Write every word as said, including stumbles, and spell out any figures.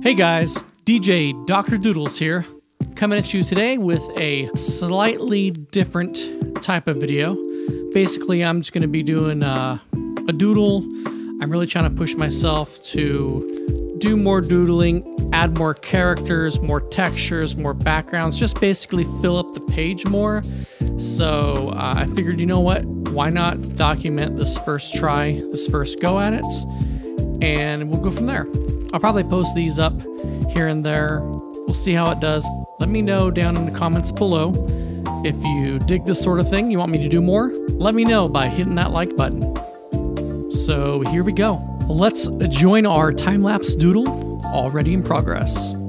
Hey guys, D J Doctor Doodles here, coming at you today with a slightly different type of video. Basically, I'm just going to be doing uh, a doodle. I'm really trying to push myself to do more doodling, add more characters, more textures, more backgrounds, just basically fill up the page more. So uh, I figured, you know what, why not document this first try, this first go at it, and we'll go from there. I'll probably post these up here and there. We'll see how it does. Let me know down in the comments below. If you dig this sort of thing, you want me to do more, let me know by hitting that like button. So here we go. Let's join our time-lapse doodle already in progress.